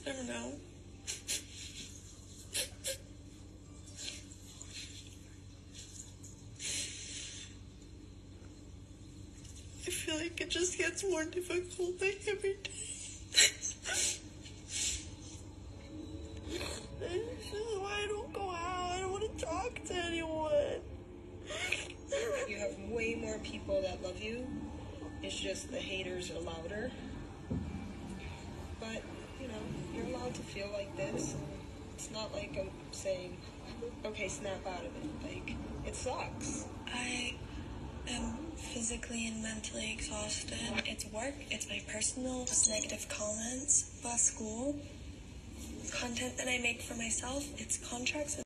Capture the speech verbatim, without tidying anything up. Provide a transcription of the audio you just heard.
I don't know. I feel like it just gets more difficult like every day. This is why I don't go out. I don't want to talk to anyone. You have way more people that love you. It's just the haters are louder. But, you know, you're allowed to feel like this. It's not like I'm saying, okay, snap out of it. Like, it sucks. I am physically and mentally exhausted. It's work, it's my personal, it's negative comments about school, content that I make for myself, it's contracts.